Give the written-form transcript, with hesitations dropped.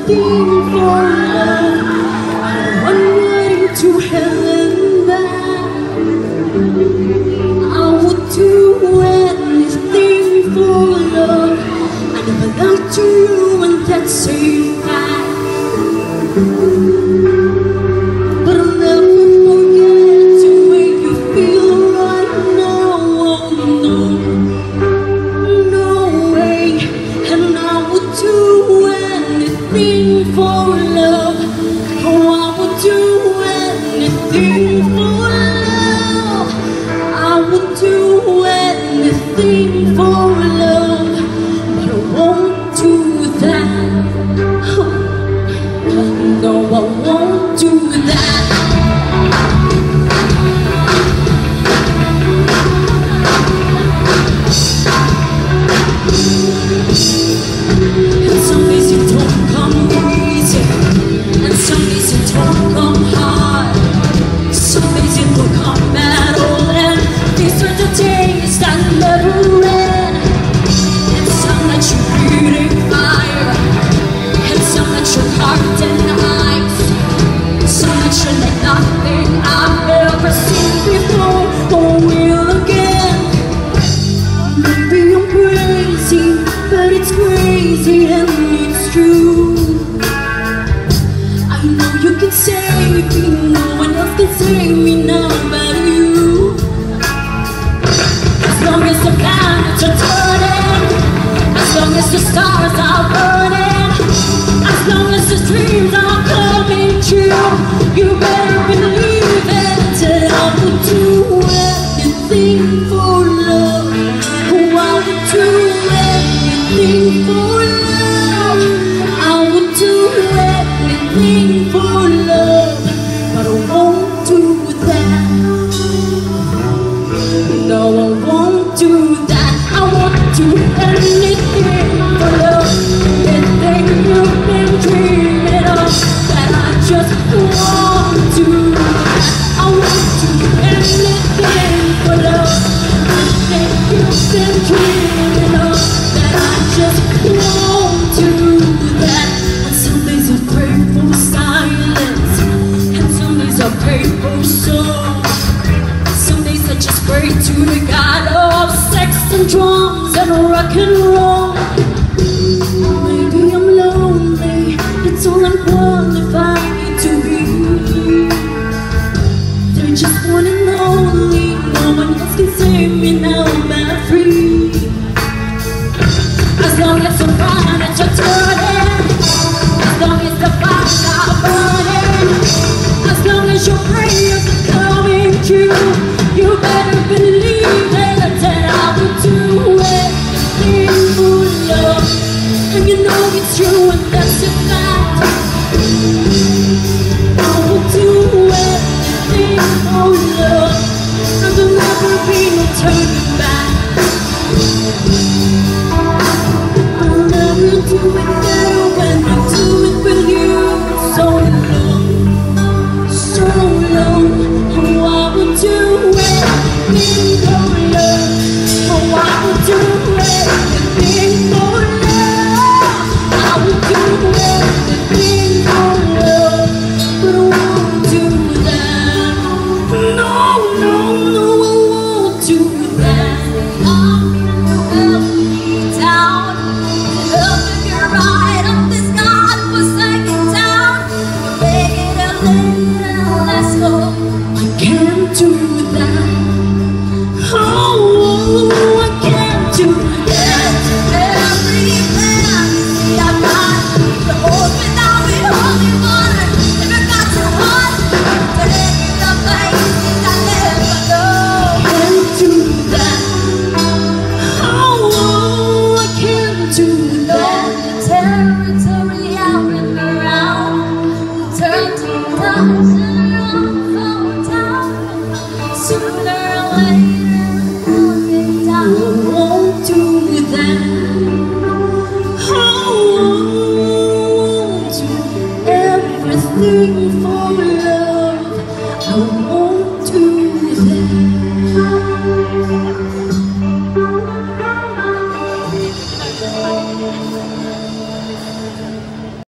anything for love. I'm waiting to heaven back. I would do anything for love. I never lied to you, and that's a fact. But I'll never forget the way you feel right now. Oh no, no way. And I would do anything for love. Oh, I would do anything for love. I would do anything for love, but I won't do that. No, I won't do that. And some days it don't come easy, and some days it don't come hard. Some days it don't come at all, and these are the days that never end. And some that you're breathing fire, and some that you're heart and eyes. Some that you're like nothing I've ever seen before or will again. Maybe I'm crazy, but it's crazy and it's true. I know you can save me, no one else can save me now but you. As long as the planets are turning, as long as the stars are burning, as long as the dreams are coming true, you better believe it. That I would do anything for love. Oh, I would do anything for love. I would do anything for love, but I won't do that. No, I won't do that. I won't do anything for love. Anything you've been dreaming of, that I just won't do that. I won't do anything for love. Anything you've been dreaming of, that I just won't do that. And some days I pray for silence, and some days I pray for songs. Some days I just pray to the God of sex and drums and rock and roll. Maybe I'm lonely, it's all I'm qualified to be. They're just one and only, no one else can save me now I'm free. As long as the planets are turning, as long as the fires are burning, as long as your prayers are coming true, you better believe it. That I would do anything for love. And you know it's true, and that's a fact. I would do anything for love, and there'll never be no turning back. I'll never do it better when I do it with you. So long, so long. Oh, I would do anything for love. Oh, I would do anything for love. I would do anything for love, but I won't do that. No, no, no, I won't do that. I'm gonna help me down, help me get right up this godforsaken town. Make it a little less cold. I can't do that. Oh, I can't do that. Every fantasy I've got, the open now with holy water. If it got too hot, take the places I never know. Can't do that. Oh, I can't do that. Territory out and around, turn to dust and run from town. Sooner or later, I'll get down. I won't do that. I won't do everything for love. I won't do that.